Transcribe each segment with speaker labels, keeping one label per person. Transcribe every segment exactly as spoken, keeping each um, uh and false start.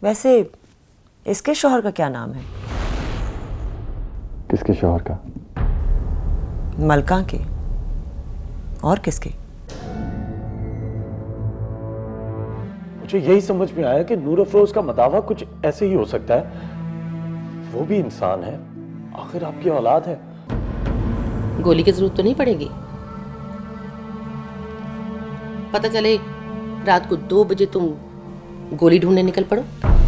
Speaker 1: वैसे इसके शौहर का क्या नाम है?
Speaker 2: किसके शौहर का?
Speaker 1: मलका के। और किसके?
Speaker 2: मुझे यही समझ में आया कि नूर अफरोज का मदावा कुछ ऐसे ही हो सकता है। वो भी इंसान है, आखिर आपकी औलाद है।
Speaker 3: गोली की जरूरत तो नहीं पड़ेगी। पता चले रात को दो बजे तुम गोली ढूंढने निकल पड़ो।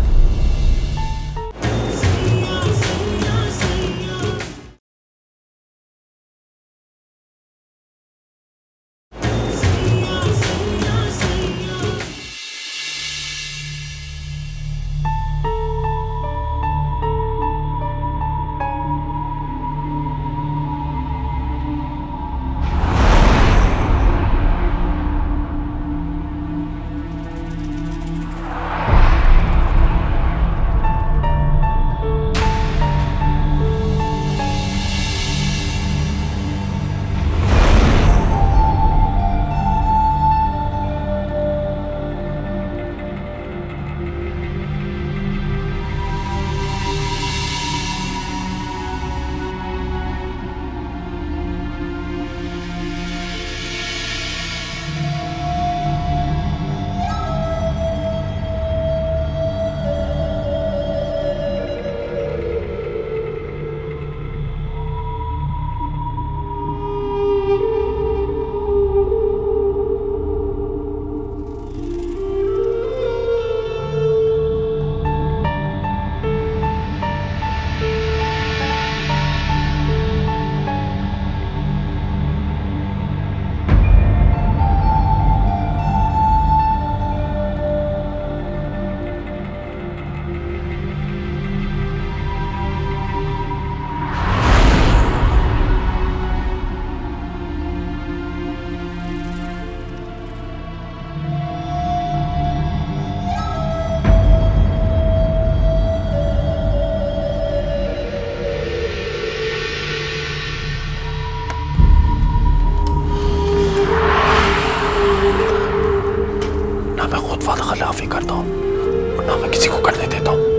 Speaker 2: खिलाफी करता हूँ और ना मैं किसी को करने देता हूँ।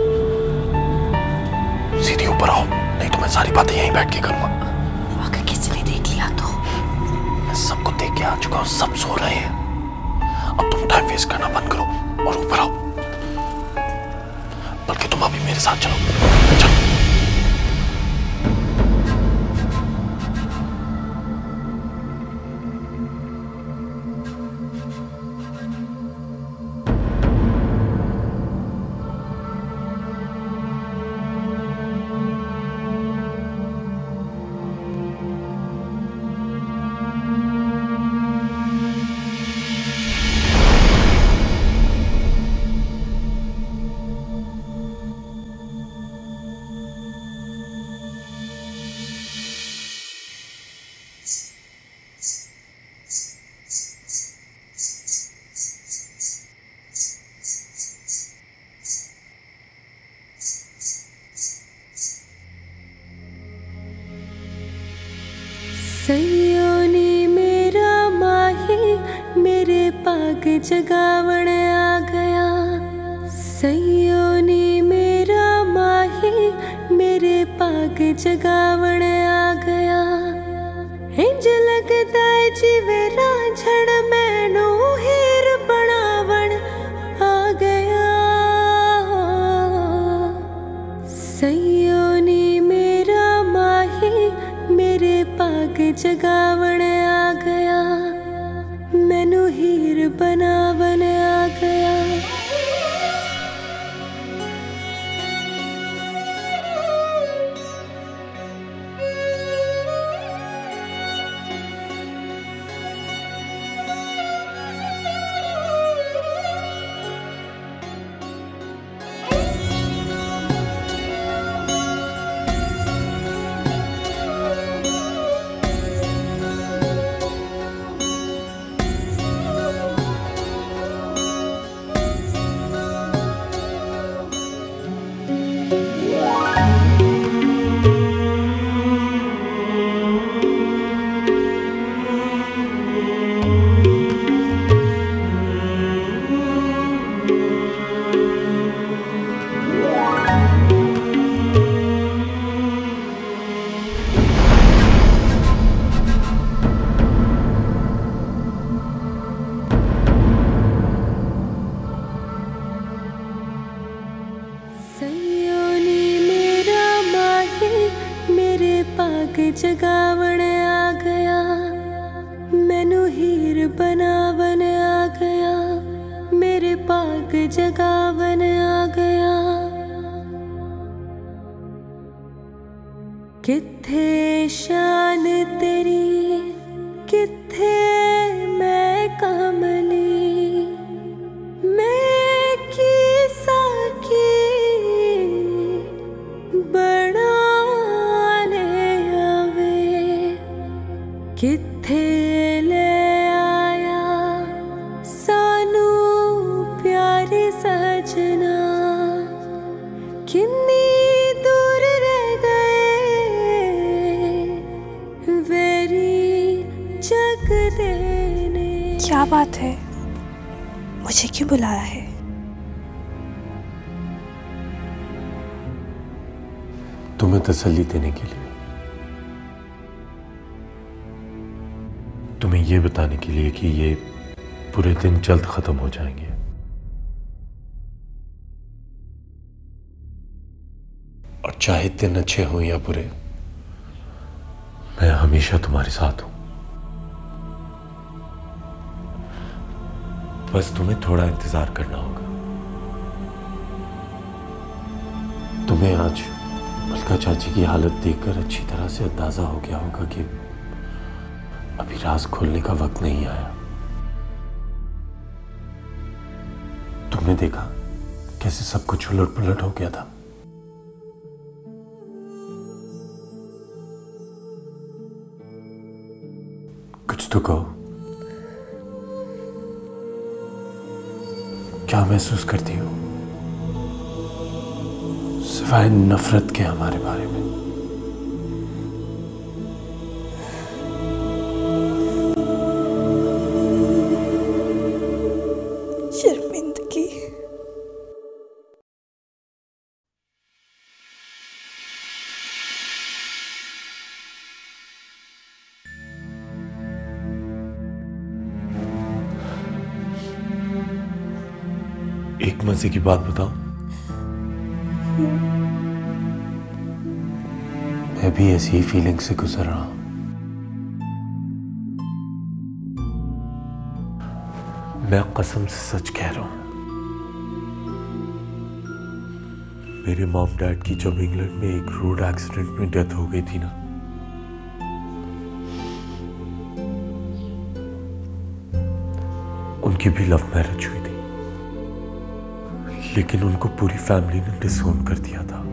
Speaker 2: सीधी ऊपर आओ, नहीं तो मैं सारी बातें यहीं बैठ के करूंगा।
Speaker 3: अगर किसी ने देख लिया तो?
Speaker 2: मैं सबको देख के आ चुका हूँ, सब सो रहे हैं। अब तुम टाइम वेस्ट करना बंद करो और ऊपर आओ। बल्कि तुम अभी मेरे साथ चलो, चलो।
Speaker 4: सयोनी मेरा माही मेरे पाग जगावण आ गया। सयोनी मेरा माही मेरे पाग जगावण आ गया। इंज लगदा जिवे रांझण मैनू हीर बनावण आ गया। सयोनी मेरा माही मेरे पाग जगावण आ गया। मैनू हीर बनावन आ गया। पाग जगावण आ गया, मैनू हीर बनावन आ गया, मेरे पाग जगावन आ गया। किथे शान तेरी, किथे मैं कमली, मैं की साकी बना ले आवे, किथे ले आया सानू प्यारे सजना, किन्नी दूर रह गए वेरी जग देने।
Speaker 5: क्या बात है, मुझे क्यों बुलाया है?
Speaker 2: तुम्हें तसल्ली देने के लिए, तुम्हें यह बताने के लिए कि ये पूरे दिन जल्द खत्म हो जाएंगे। और चाहे दिन अच्छे हो या बुरे, मैं हमेशा तुम्हारे साथ हूं। बस तुम्हें थोड़ा इंतजार करना होगा। तुम्हें आज मलका चाची की हालत देखकर अच्छी तरह से अंदाजा हो गया होगा कि अभी राज खोलने का वक्त नहीं आया। तुमने देखा कैसे सब कुछ उलट पुलट हो गया था। कुछ तो कहो, क्या महसूस करती हो सिवाय नफरत के हमारे बारे में?
Speaker 5: शर्मिंदगी।
Speaker 2: एक मजे की बात बताऊं, मैं भी ऐसी ही फीलिंग से गुजर रहा हूं। मैं कसम से सच कह रहा हूं, मेरे मॉम डैड की जब इंग्लैंड में एक रोड एक्सीडेंट में डेथ हो गई थी ना, उनकी भी लव मैरिज हुई थी, लेकिन उनको पूरी फैमिली ने डिसोन कर दिया था।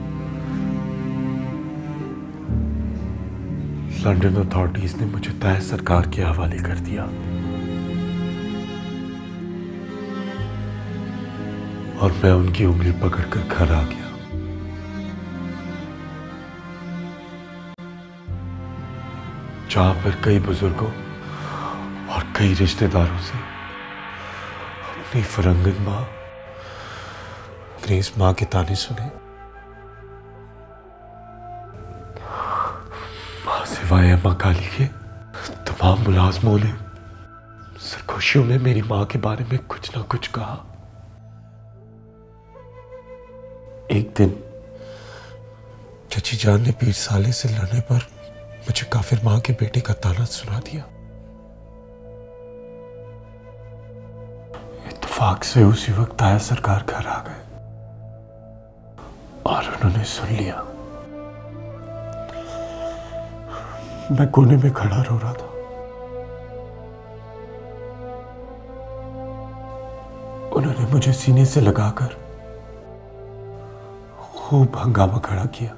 Speaker 2: लंदन अथॉरिटीज ने मुझे तय सरकार के हवाले कर दिया और मैं उनकी उंगली पकड़कर घर आ गया। जहां पर कई बुजुर्गों और कई रिश्तेदारों से अपनी फरंगन मां ग्रेस मां के ताने सुने, मां सिवाय मां काली के तमाम मुलाजमों ने सरगोशियों में मेरी मां के बारे में कुछ ना कुछ कहा। एक दिन चची जान ने पीर साले से लड़ने पर मुझे काफिर मां के बेटे का ताना सुना दिया। इत्तेफाक से उसी वक्त आया सरकार घर आ गए और उन्होंने सुन लिया। मैं कोने में खड़ा रो रहा था। उन्होंने मुझे सीने से लगाकर खूब हंगामा खड़ा किया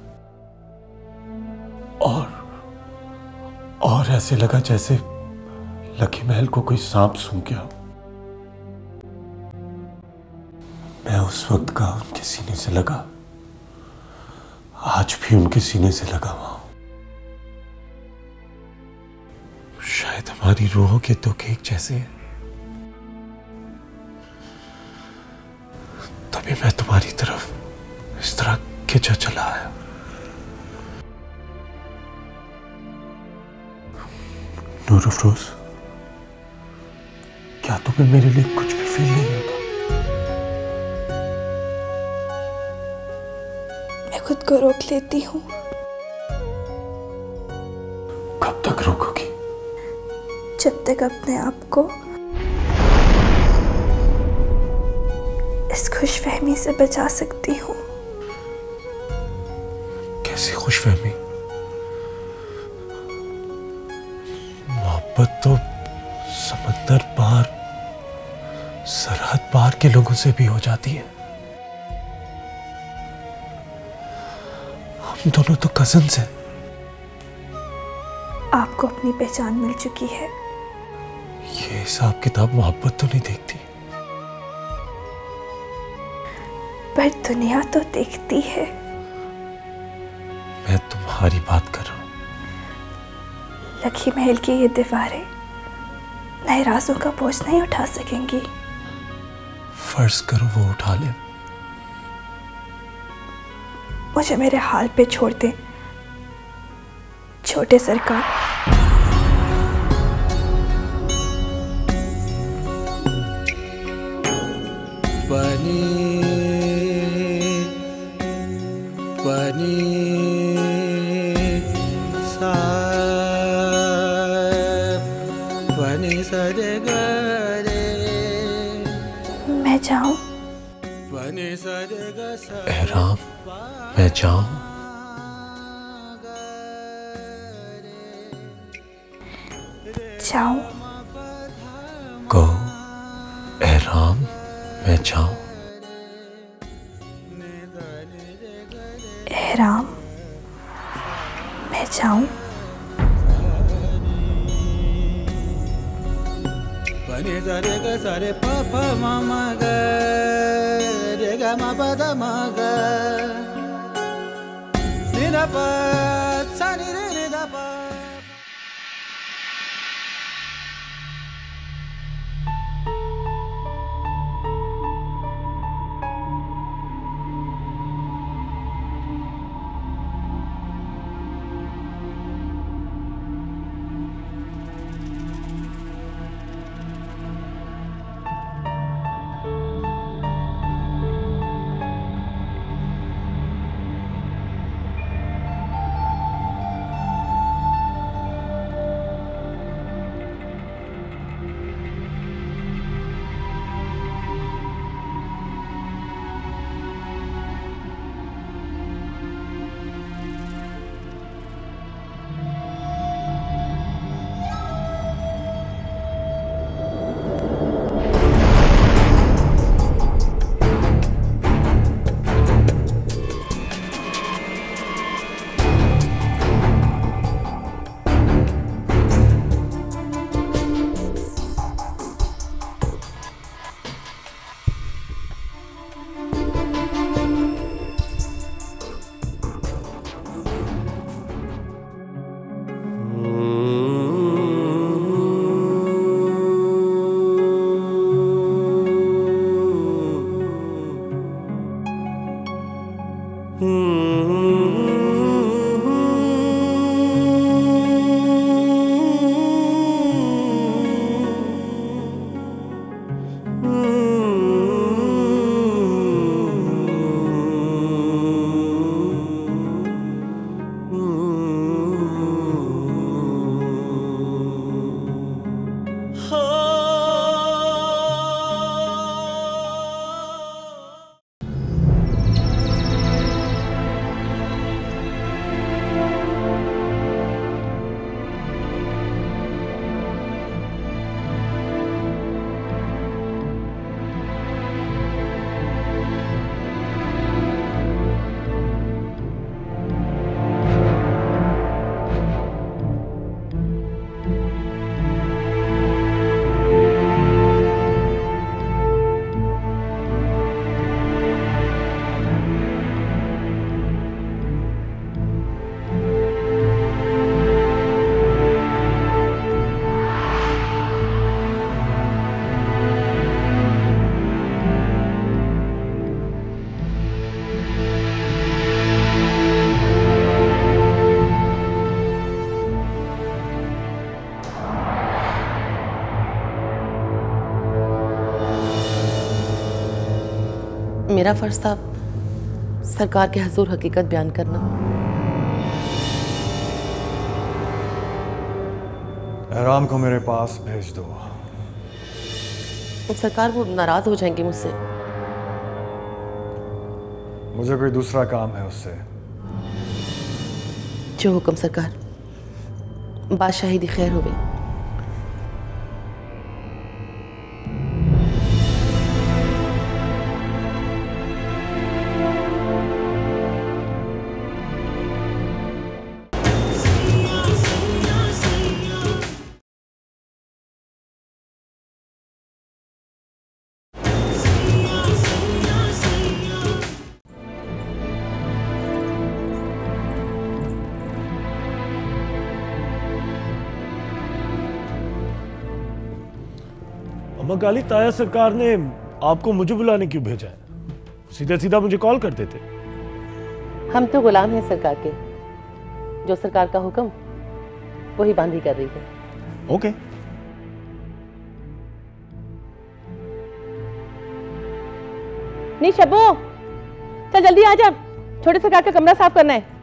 Speaker 2: और और ऐसे लगा जैसे लकी महल को कोई सांप सूंघ गया। मैं उस वक्त का उनके सीने से लगा, आज भी उनके सीने से लगा हुआ हूं। शायद हमारी रूहों के दुख एक जैसे हैं। तभी मैं तुम्हारी तरफ इस तरह खिंचा चला आया। नूर अफरोज, क्या तुम्हें मेरे लिए कुछ भी फील नहीं होता?
Speaker 5: मैं खुद को रोक लेती हूँ,
Speaker 2: तक रोकोगी?
Speaker 5: जब तक अपने आप को इस खुशफहमी से बचा सकती हूँ।
Speaker 2: कैसी खुशफहमी? मोहब्बत तो समंदर पार, सरहद पार के लोगों से भी हो जाती है। हम दोनों तो कजिन्स हैं।
Speaker 5: आपको अपनी पहचान मिल चुकी है।
Speaker 2: ये हिसाब किताब मोहब्बत तो नहीं देखती,
Speaker 5: पर दुनिया तो देखती है।
Speaker 2: मैं तुम्हारी बात कर रहा हूं।
Speaker 5: लखी महल की ये दीवारें नए राजों का बोझ नहीं उठा सकेंगी।
Speaker 2: फर्ज करो वो उठा ले।
Speaker 5: मुझे मेरे हाल पे छोड़ दे छोटे सरकार।
Speaker 6: पानी पानी सा पानी सरे गरे।
Speaker 5: मैं जाऊं?
Speaker 6: पानी सरे गा।
Speaker 2: एहराम, मैं जाऊं?
Speaker 5: जाऊं?
Speaker 2: गो एहराम, मैं जाऊं?
Speaker 5: एहराम, मैं जाऊं?
Speaker 6: पानी सरे गा सरे पा पा मा मा गा रे गा मा पा दा मा गा नि दा पा सा नि रे रे दा पा।
Speaker 3: मेरा फर्ज था सरकार के हुजूर हकीकत बयान करना।
Speaker 7: एहराम को मेरे पास भेज दो।
Speaker 3: सरकार वो नाराज हो जाएंगे मुझसे।
Speaker 7: मुझे कोई दूसरा काम है उससे।
Speaker 3: जो हुक्म सरकार। बादशाही दी खैर होवे।
Speaker 2: अम्मा काली, ताया सरकार ने आपको मुझे बुलाने क्यों भेजा है? सीधा सीधा मुझे कॉल कर देते।
Speaker 3: हम तो गुलाम हैं सरकार के। जो सरकार का हुक्म वही बांधी कर रही है।
Speaker 2: ओके।
Speaker 3: नहीं शब्बू, चल जल्दी आ जा, छोटे सरकार का कमरा साफ करना है।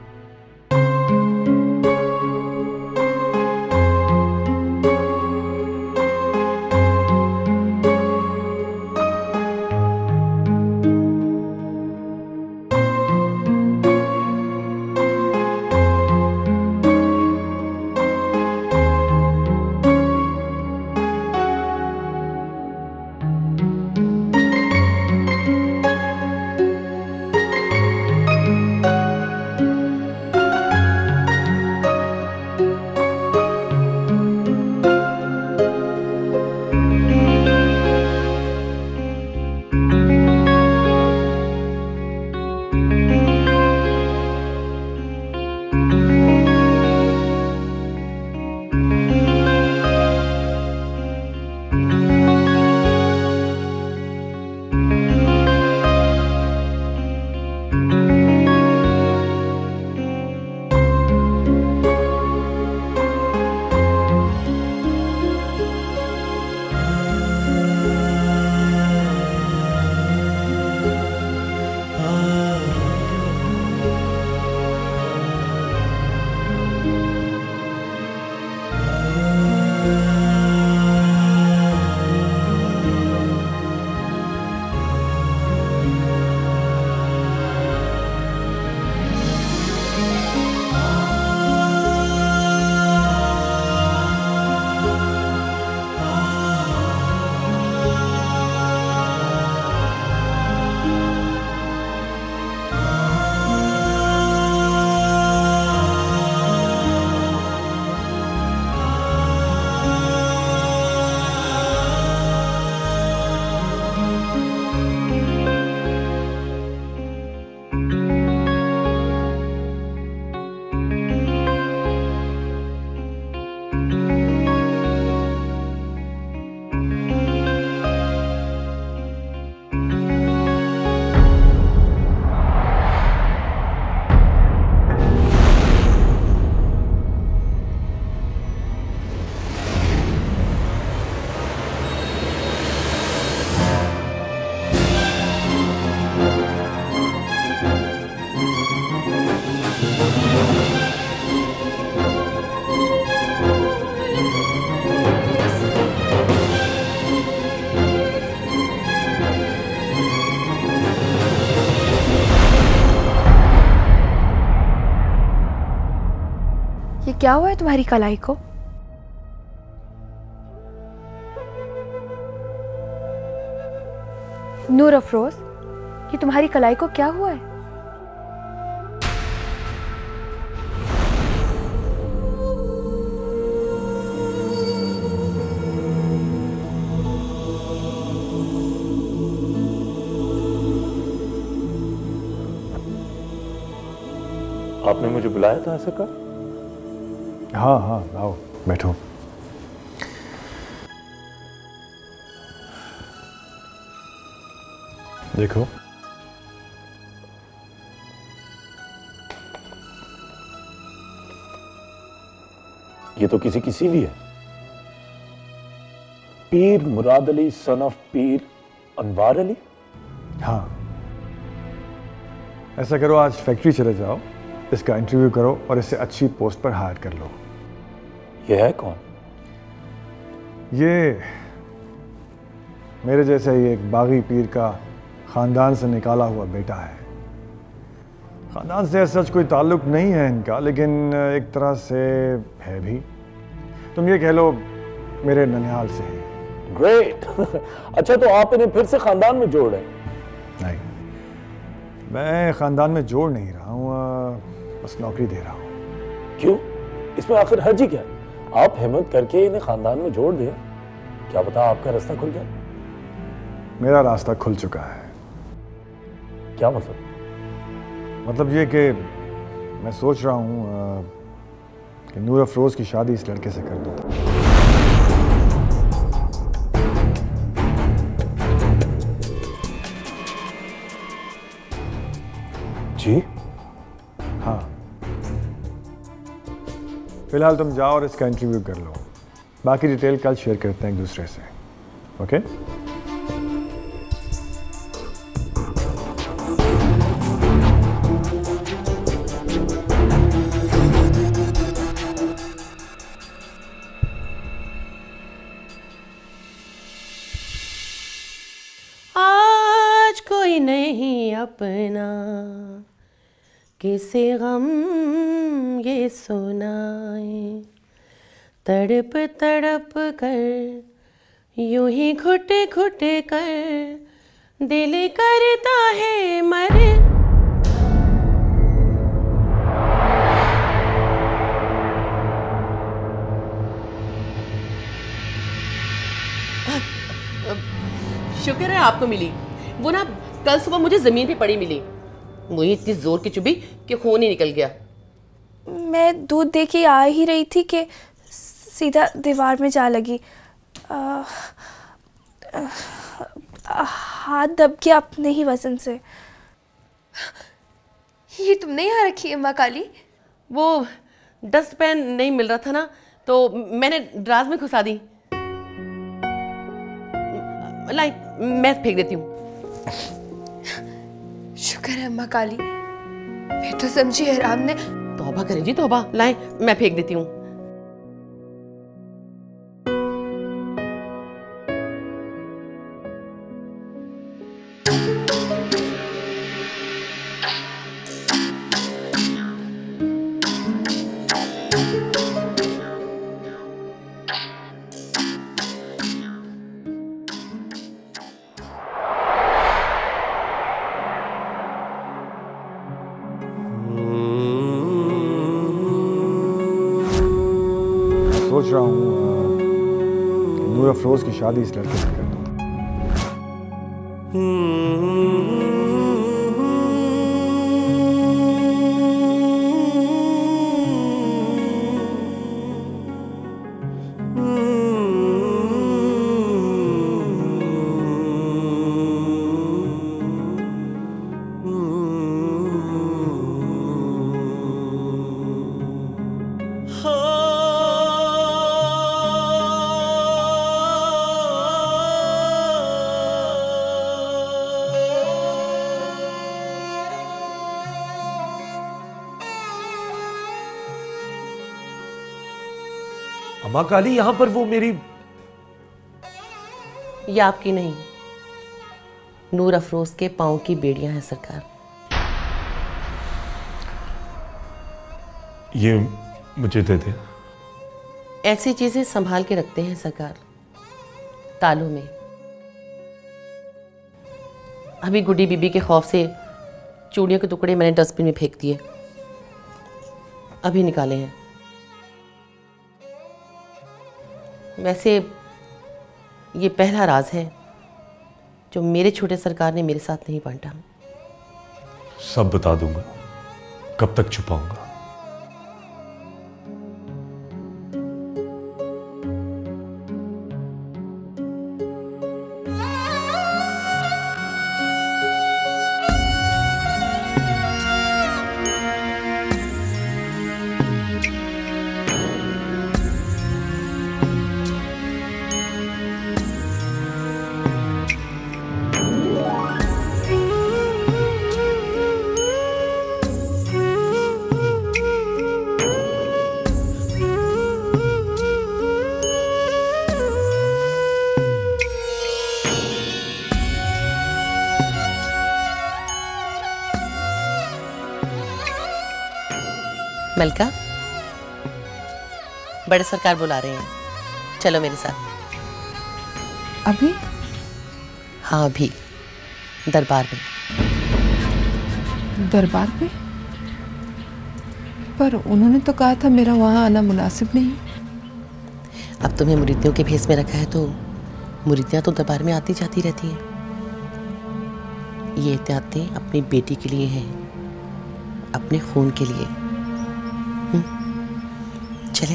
Speaker 5: क्या हुआ है तुम्हारी कलाई को? नूर अफरोज, ये तुम्हारी कलाई को क्या हुआ है?
Speaker 2: आपने मुझे बुलाया था ऐसा कर?
Speaker 7: हाँ हाँ, आओ बैठो। देखो,
Speaker 2: ये तो किसी की सीवी है। पीर मुराद अली सन ऑफ पीर अनवार अली।
Speaker 7: हाँ, ऐसा करो, आज फैक्ट्री चले जाओ, इसका इंटरव्यू करो और इसे अच्छी पोस्ट पर हायर कर लो।
Speaker 2: ये है कौन?
Speaker 7: ये मेरे जैसे ही एक बागी पीर का ख़ानदान से निकाला हुआ बेटा है। ख़ानदान से सच कोई ताल्लुक़ नहीं है इनका, लेकिन एक तरह से है भी। तुम ये कह लो मेरे ननिहाल से ही।
Speaker 2: ग्रेट। अच्छा, तो आप इन्हें फिर से खानदान में जोड़ रहे हैं?
Speaker 7: नहीं, मैं ख़ानदान में जोड़ नहीं रहा हूँ, बस नौकरी दे रहा हूँ।
Speaker 2: क्यों? इसमें आखिर हर्जी क्या है? आप हिम्मत करके इन्हें खानदान में जोड़ दें, क्या पता आपका रास्ता खुल जाए।
Speaker 7: मेरा रास्ता खुल चुका है।
Speaker 2: क्या मतलब?
Speaker 7: मतलब ये कि मैं सोच रहा हूँ कि नूर अफरोज की शादी इस लड़के से कर दूँ।
Speaker 2: जी
Speaker 7: हाँ, फिलहाल तुम जाओ और इसका इंटरव्यू कर लो, बाकी डिटेल कल शेयर करते हैं एक दूसरे से। ओके?
Speaker 3: आज कोई नहीं अपना, किसे गम ये सुनाए, तड़प तड़प कर यूं ही घुट घुट कर दिल करता है मर। शुक्र है आपको मिली, वो ना कल सुबह मुझे जमीन पे पड़ी मिली। मुझे इतनी जोर की चुभी कि खून ही निकल गया।
Speaker 5: मैं दूध दे के आ ही रही थी कि सीधा दीवार में जा लगी। आ, आ, हाथ दब गया अपने ही वजन से।
Speaker 8: ये तुमने यहाँ रखी है माँ काली?
Speaker 3: वो डस्टबिन नहीं मिल रहा था ना, तो मैंने ड्राज में घुसा दी। लाई, मैं फेंक देती हूँ।
Speaker 8: शुक्र है माँ काली, मैं तो समझी हराम ने।
Speaker 3: तौबा करें जी तौबा। लाई, मैं फेंक देती हूँ।
Speaker 7: सोच रहा हूँ कि नूर अफरोज की शादी इस लड़के से कर दूँ।
Speaker 2: अम्मा काली, यहां पर वो मेरी
Speaker 3: ये आपकी नहीं, नूर अफरोज के पांव की बेड़ियां हैं सरकार।
Speaker 2: ये मुझे दे दे।
Speaker 3: ऐसी चीजें संभाल के रखते हैं सरकार, तालों में। अभी गुड्डी बीबी के खौफ से चूड़ियों के टुकड़े मैंने डस्टबिन में फेंक दिए, अभी निकाले हैं। वैसे ये पहला राज है जो मेरे छोटे सरकार ने मेरे साथ नहीं बांटा।
Speaker 2: सब बता दूंगा, कब तक छुपाऊंगा?
Speaker 3: मलका, बड़े सरकार बुला रहे हैं, चलो मेरे साथ।
Speaker 9: अभी?
Speaker 3: हाँ अभी, दरबार में।
Speaker 9: दरबार पे? पर उन्होंने तो कहा था मेरा वहां आना मुनासिब नहीं।
Speaker 3: अब तुम्हें मुरीदियों के भेस में रखा है तो मुरीदियाँ तो दरबार में आती जाती रहती हैं। ये एहतियातें अपनी बेटी के लिए हैं, अपने खून के लिए। हुँ? चले।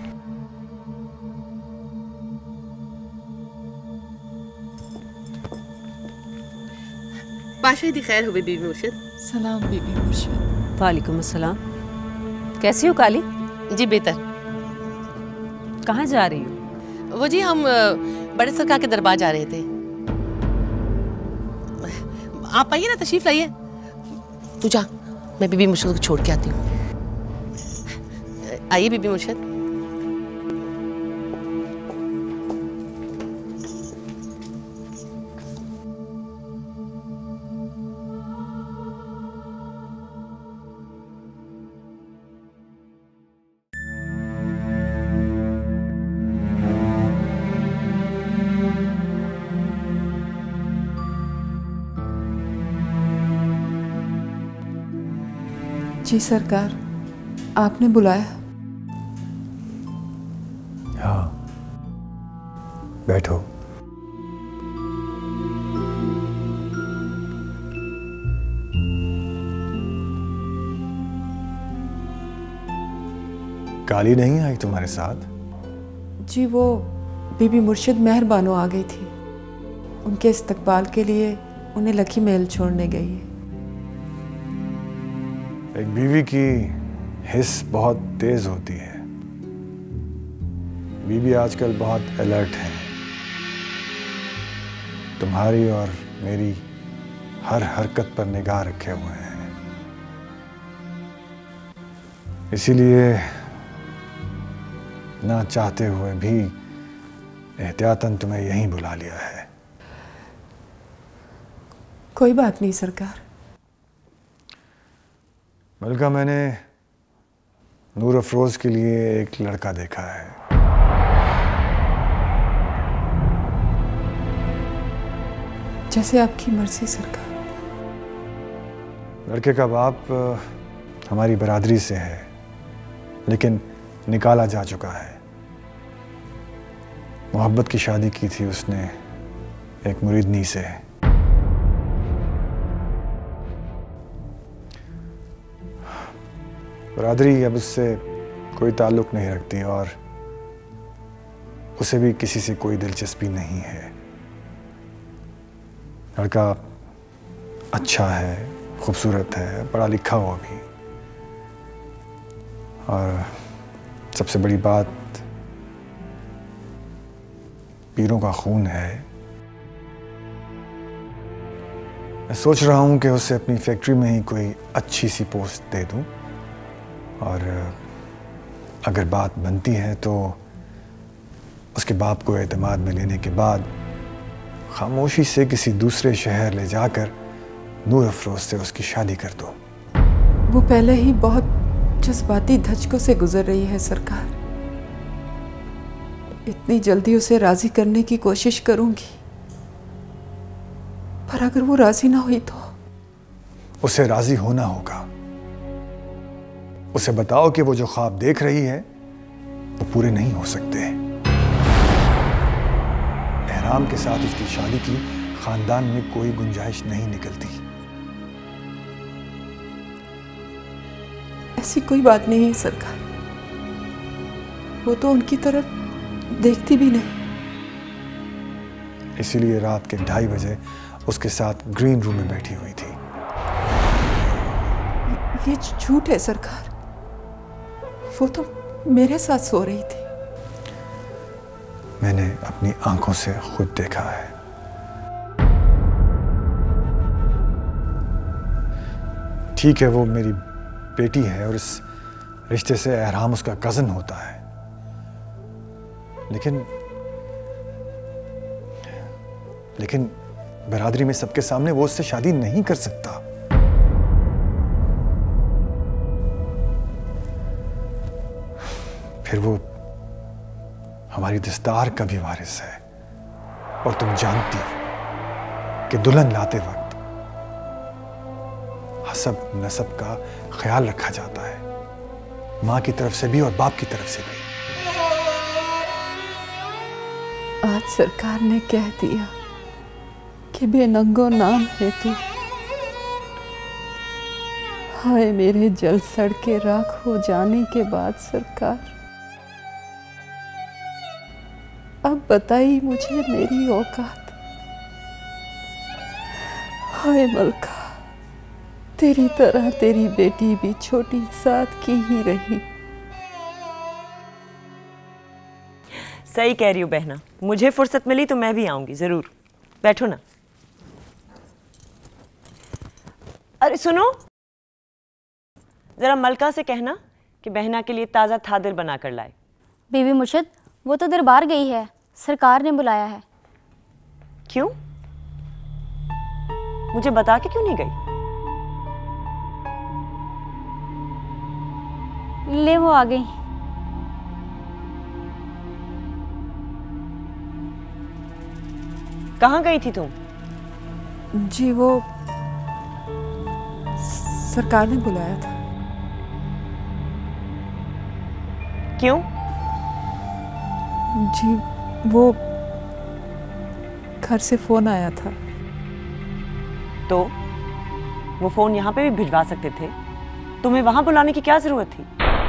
Speaker 3: बादशाह खैर हो बीबी मुर्शिद।
Speaker 9: सलाम बीबी मुर्शिद।
Speaker 10: वालेकुम अस्सलाम। कैसी हो काली?
Speaker 3: जी बेहतर।
Speaker 10: कहाँ जा रही हो?
Speaker 3: वो जी हम बड़े सरकार के दरबार जा रहे थे। आप आइए ना, तशरीफ लाइए। तू जा, मैं बीबी मुर्शिद को छोड़ के आती हूँ। आइए बीबी मुर्शिद।
Speaker 9: जी सरकार, आपने बुलाया?
Speaker 7: हाँ, बैठो। काली नहीं आई तुम्हारे साथ?
Speaker 9: जी वो बीबी मुर्शिद मेहरबानो आ गई थी। उनके इस्तकबाल के लिए उन्हें लकी महल छोड़ने गई है।
Speaker 7: एक बीवी की हिस बहुत तेज होती है। बीवी आजकल बहुत अलर्ट है। तुम्हारी और मेरी हर हरकत पर निगाह रखे हुए हैं। इसीलिए ना चाहते हुए भी एहतियातन तुम्हें यहीं बुला लिया है।
Speaker 9: कोई बात नहीं सरकार।
Speaker 7: मलका, मैंने नूर अफरोज के लिए एक लड़का देखा है।
Speaker 9: जैसे आपकी मर्जी सरकार।
Speaker 7: लड़के का बाप हमारी बरादरी से है, लेकिन निकाला जा चुका है। मोहब्बत की शादी की थी उसने एक मुरीदनी से। बरादरी अब उससे कोई ताल्लुक नहीं रखती और उसे भी किसी से कोई दिलचस्पी नहीं है। लड़का अच्छा है, खूबसूरत है, पढ़ा लिखा हुआ भी, और सबसे बड़ी बात पीरों का खून है। मैं सोच रहा हूं कि उसे अपनी फैक्ट्री में ही कोई अच्छी सी पोस्ट दे दूं, और अगर बात बनती है तो उसके बाप को एतमाद में लेने के बाद खामोशी से किसी दूसरे शहर ले जाकर नूर अफरोज से उसकी शादी कर दो।
Speaker 9: वो पहले ही बहुत जज्बाती धचकों से गुजर रही है सरकार। इतनी जल्दी उसे राजी करने की कोशिश करूंगी, पर अगर वो राजी ना हुई तो?
Speaker 7: उसे राजी होना होगा। उसे बताओ कि वो जो ख्वाब देख रही है वो पूरे नहीं हो सकते। एहराम के साथ उसकी शादी की खानदान में कोई गुंजाइश नहीं निकलती।
Speaker 9: ऐसी कोई बात नहीं है सरकार। वो तो उनकी तरफ देखती भी नहीं।
Speaker 7: इसीलिए रात के ढाई बजे उसके साथ ग्रीन रूम में बैठी हुई थी।
Speaker 9: ये झूठ है सरकार। वो तो मेरे साथ सो रही थी।
Speaker 7: मैंने अपनी आंखों से खुद देखा है। ठीक है, वो मेरी बेटी है और इस रिश्ते से एहराम उसका कजन होता है, लेकिन लेकिन बरादरी में सबके सामने वो उससे शादी नहीं कर सकता। फिर वो हमारी दस्तार का भी वारिस है। और तुम जानती हो कि दुल्हन लाते वक्त हसब नसब का ख्याल रखा जाता है, माँ की तरफ से भी और बाप की तरफ से भी।
Speaker 9: आज सरकार ने कह दिया कि बेनंगो नाम है तू। हाय मेरे जल सड़ के राख हो जाने के बाद सरकार, अब बताइए मुझे मेरी औकात। हाय मलका, तेरी तरह तेरी बेटी भी छोटी साथ की ही रही।
Speaker 1: सही कह रही हो बहना, मुझे फुर्सत मिली तो मैं भी आऊंगी जरूर। बैठो ना। अरे सुनो, जरा मलका से कहना कि बहना के लिए ताज़ा थादिर बना कर लाए।
Speaker 11: बीबी मुर्शिद, वो तो दरबार गई है, सरकार ने बुलाया है।
Speaker 1: क्यों? मुझे बता के क्यों नहीं गई?
Speaker 11: ले वो आ गई।
Speaker 1: कहाँ गई थी तुम?
Speaker 9: जी वो सरकार ने बुलाया था।
Speaker 1: क्यों?
Speaker 9: जी वो घर से फोन आया था।
Speaker 1: तो वो फोन यहाँ पे भी भिजवा सकते थे, तुम्हें वहां बुलाने की क्या जरूरत थी?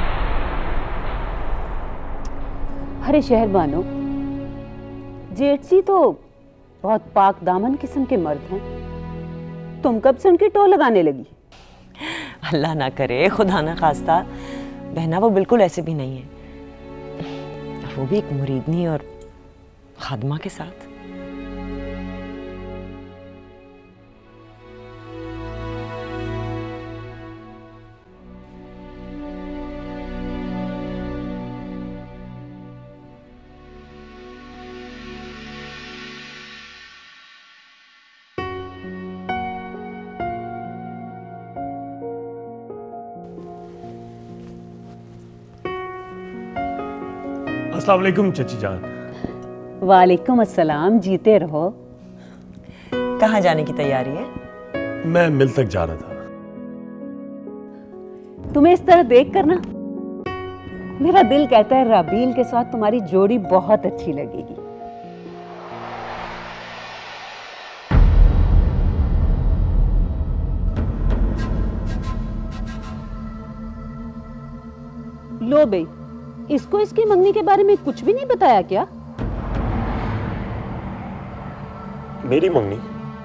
Speaker 10: अरे शहरबानो, जेठ जी तो बहुत पाक दामन किस्म के मर्द हैं, तुम कब से उनकी टो लगाने लगी?
Speaker 1: अल्लाह ना करे, खुदा ना खास्ता, बहना वो बिल्कुल ऐसे भी नहीं है। वो भी एक मुरीदनी और खादमा के साथ।
Speaker 2: अस्सलाम वालेकुम चची जान।
Speaker 10: वालेकुम अस्सलाम, जीते रहो।
Speaker 1: कहाँ जाने की तैयारी है?
Speaker 2: मैं मिल तक जा रहा था।
Speaker 10: तुम्हें इस तरह देख कर ना मेरा दिल कहता है राबील के साथ तुम्हारी जोड़ी बहुत अच्छी लगेगी। लो बे, इसको इसकी मंगनी के बारे में कुछ भी नहीं बताया क्या?
Speaker 2: मेरी मंगनी?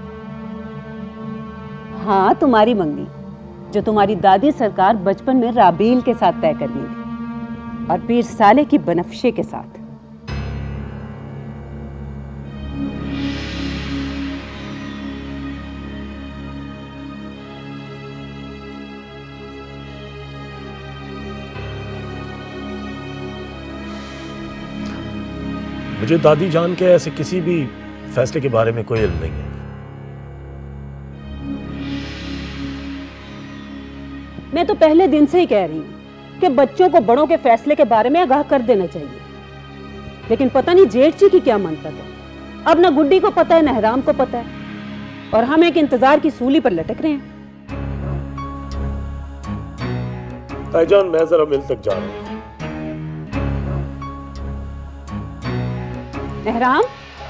Speaker 10: हाँ, तुम्हारी मंगनी, जो तुम्हारी दादी सरकार बचपन में राबील के साथ तय करनी थी और पीर साले की बनफशे के साथ।
Speaker 2: मुझे दादी जान के ऐसे किसी भी फैसले के बारे में कोई इल्म नहीं है।
Speaker 10: मैं तो पहले दिन से ही कह रही हूँ कि बच्चों को बड़ों के फैसले के बारे में आगाह कर देना चाहिए, लेकिन पता नहीं जेठ जी की क्या मंतक है। अब ना गुड्डी को पता है, ना हराम को पता है, और हम एक इंतजार की सूली पर लटक रहे हैं।
Speaker 2: ताईजान, मैं जरा मिल तक जा रहा हूँ।
Speaker 10: एहराम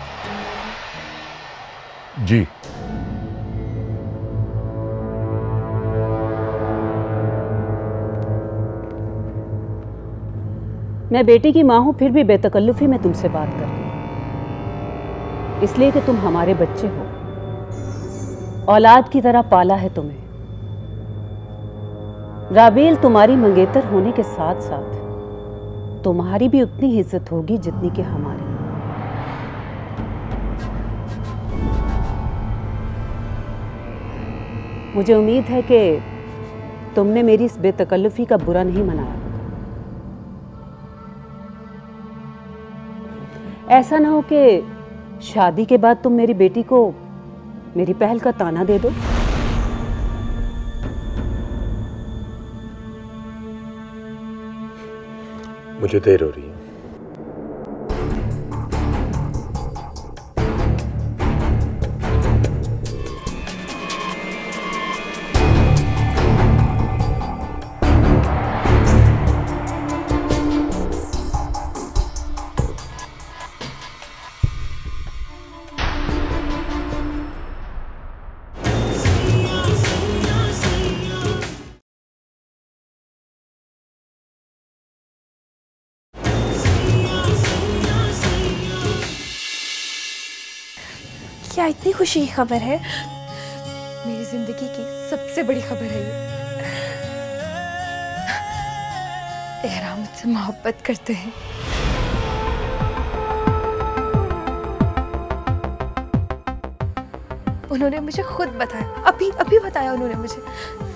Speaker 2: जी।
Speaker 10: मैं बेटी की माँ हूं, फिर भी बेतकल्लुफी में तुमसे बात कर रही हूं, इसलिए कि तुम हमारे बच्चे हो, औलाद की तरह पाला है तुम्हें। राबील तुम्हारी मंगेतर होने के साथ साथ तुम्हारी भी उतनी ही इज्जत होगी जितनी कि हमारी। मुझे उम्मीद है कि तुमने मेरी इस बेतकल्लुफी का बुरा नहीं मनाया होगा। ऐसा ना हो कि शादी के बाद तुम मेरी बेटी को मेरी पहल का ताना दे दो।
Speaker 2: मुझे देर हो रही है।
Speaker 5: क्या इतनी खुशी की खबर है?
Speaker 8: मेरी जिंदगी की सबसे बड़ी खबर है ये। एहराम मुझसे मोहब्बत करते हैं।
Speaker 5: उन्होंने मुझे खुद बताया, अभी अभी बताया उन्होंने मुझे।